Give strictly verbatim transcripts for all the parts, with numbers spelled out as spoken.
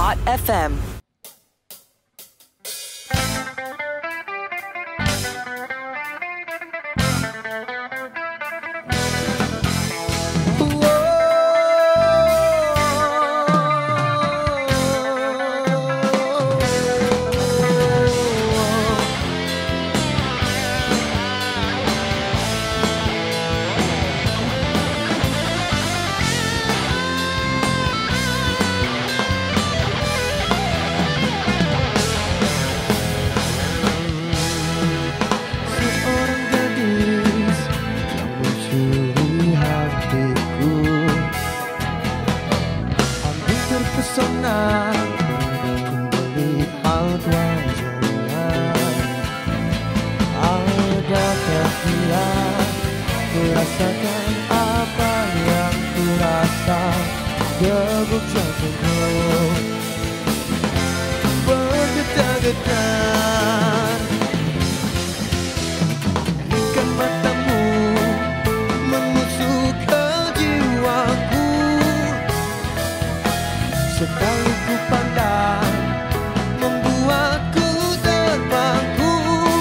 Hot F M. Pesona melihat wajahnya, adakah dia merasakan apa yang kurasa? Gebuk jantungku bergetar-getar. Ikan matamu menusuk ke jiwaku. Sekali ku pandang, membuatku terbangku.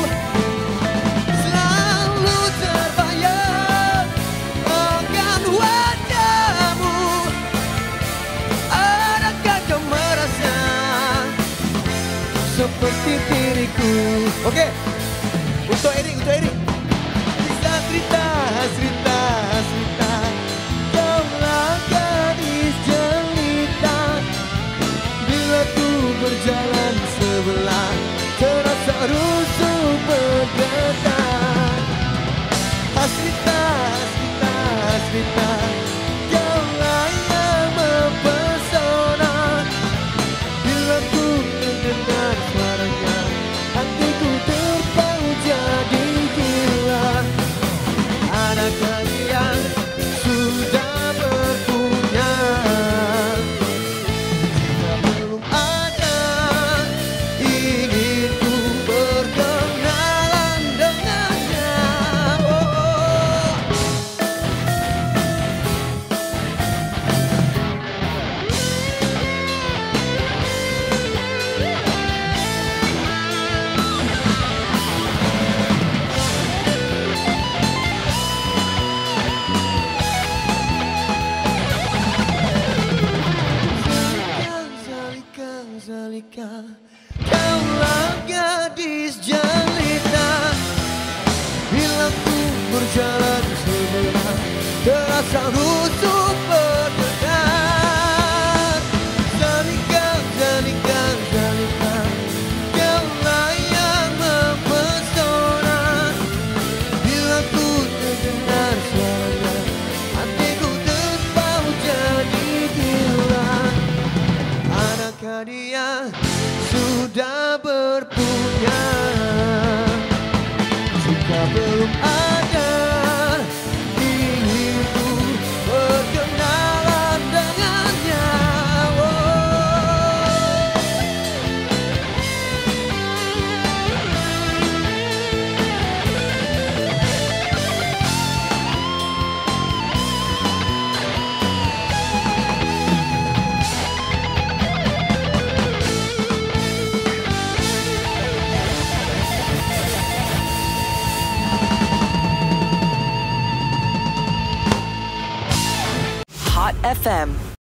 Selalu terbayang akan wajahmu. Adakah kau merasa seperti diriku? Oke, untuk Erik, untuk Erik. Bisa cerita, cerita, cerita. Kaulah gadis jelita. Bila ku berjalan sebelah, terasa rusuh bergetar. Hasrita, hasrita, hasrita. Kaulah yang mempesona. Bila ku mendengar suaranya, hatiku terpaut jadi gila. Adakah dia sudah berpunya? Belum ada, ingin ku berkenalan dengannya. Oh. Zalika, Zalika, kaulah gadis jelita. Bila ku berjalan sebelah, terasa rusuh bergetar. Zalika, Zalika, Zalika, kaulah yang mempesona. Bila ku mendengar suaranya, hatiku terpaut jadi gila. Adakah dia sudah berpunya? Jika belum ada, ingin ku berkenalan dengannya. Hot F M.